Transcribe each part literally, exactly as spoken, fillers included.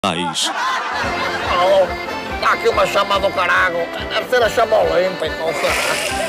Mais. Oh, está aqui uma chama do caralho. Deve ser a chama olímpica, ou será?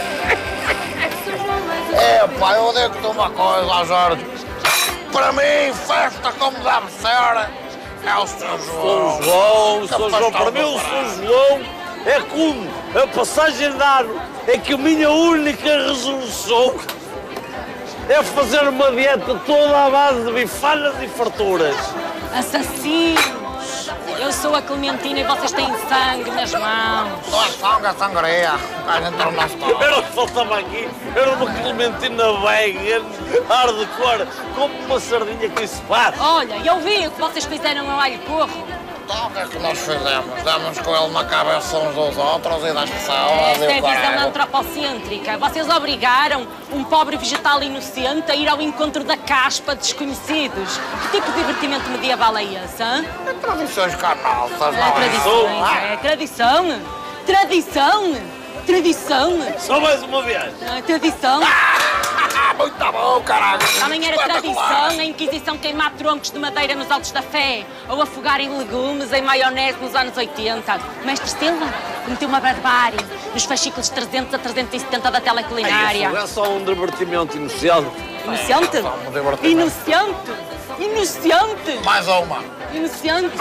É, pá, eu digo-te uma coisa, Jorge. Para mim, festa como deve ser é o São João. São João, São João. Para mim, o São João é como a passagem de ano. É que a minha única resolução é fazer uma dieta toda à base de bifanas e farturas. Assassinos! Eu sou a Clementina e vocês têm sangue nas mãos. Não é sangue, é sangria. A gente entrou na história. Era o que faltava aqui. Era uma Clementina vegan, hardcore, como uma sardinha que se passa. Olha, eu vi o que vocês fizeram ao alho porro. Então, o que é que nós fizemos? Demos com ele na cabeça uns dos outros e das pessoas Essa e é o a visão caralho. antropocêntrica. Vocês obrigaram um pobre vegetal inocente a ir ao encontro da caspa de desconhecidos. Que tipo de divertimento medieval é esse, hã? É tradições carnosas, não É é? tradições, Ah, é tradição. Tradição. Tradição. Só mais uma vez. É tradição. Ah, muito bom, caralho. Também era Espetacular. tradição a Inquisição queimar troncos de madeira nos altos da fé ou afogarem legumes em maionese nos anos oitenta. Mestre Silva cometeu uma barbárie nos fascículos trezentos a trezentos e setenta da teleculinária. É só um divertimento inocente. Inocente? É só um divertimento. Inocente? Inocente? Mais uma. Inocente?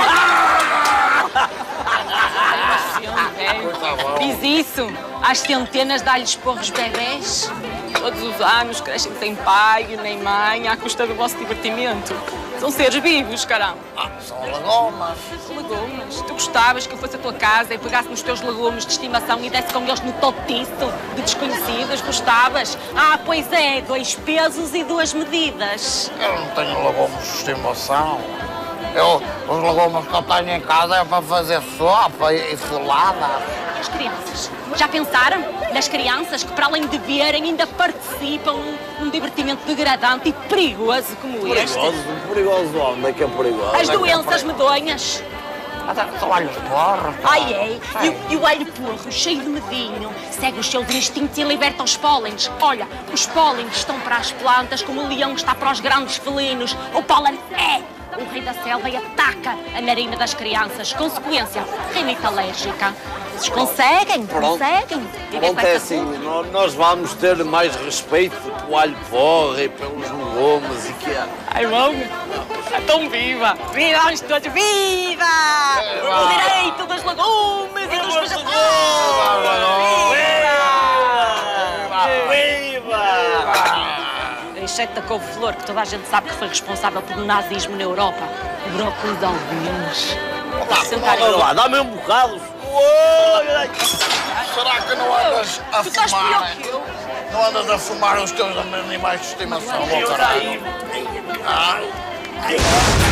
Muito bom. Fiz isso às centenas de alhos porros bebés. Todos os anos crescem sem pai nem mãe à custa do vosso divertimento. São seres vivos, caramba. Ah, são legumes. Legumes. Tu gostavas que eu fosse à tua casa e pegasse nos teus legumes de estimação e desse com eles no totiço de desconhecidas? Gostavas? Ah, pois é, dois pesos e duas medidas. Eu não tenho legumes de estimação. Eu, os legumes que eu tenho em casa é para fazer sopa e, e folada. E as crianças? Já pensaram nas crianças que, para além de verem, ainda participam num divertimento degradante e perigoso como este? Perigoso? Perigoso onde é que é perigoso? As doenças medonhas. Até são alhos porros. Ai, é. E, o- e o alho porro, cheio de medinho, segue os seus instintos e liberta os pólenes. Olha, os pólenes estão para as plantas como o leão está para os grandes felinos. O pólen é o rei da selva e ataca a narina das crianças. Consequência, rinite alérgica. Vocês conseguem? Pronto. Conseguem? Viver Pronto, com é essa assim, saúde? nó- nós vamos ter mais respeito pelo alho porra e pelos legumes e que é. Ai, vamos? Então viva! Viva todos! Viva! O direito dos legumes e dos vegetais! Viva! Exceto da couve-flor, que toda a gente sabe que foi responsável pelo nazismo na Europa. O brócolis de albinos. Sentar Olha lá, dá-me um bocado. Olha, Será que não andas a Tu estás pior fumar? que eu. Não andas a fumar os teus animais de estimação, eu ó caralho? daí. Ai.